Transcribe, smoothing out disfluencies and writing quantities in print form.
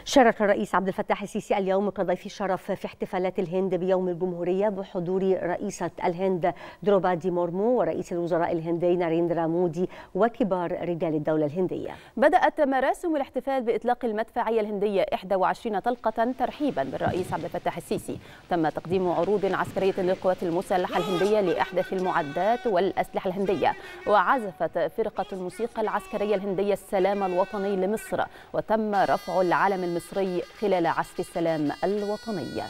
شارك الرئيس عبد الفتاح السيسي اليوم كضيف الشرف في احتفالات الهند بيوم الجمهورية بحضور رئيسة الهند دروبادي مورمو ورئيس الوزراء الهندي ناريندرا مودي وكبار رجال الدولة الهندية. بدأت مراسم الاحتفال بإطلاق المدفعية الهندية 21 طلقة ترحيبا بالرئيس عبد الفتاح السيسي. تم تقديم عروض عسكرية للقوات المسلحة الهندية لأحدث المعدات والأسلحة الهندية، وعزفت فرقة الموسيقى العسكرية الهندية السلام الوطني لمصر، وتم رفع العلم المصري خلال عزف السلام الوطني.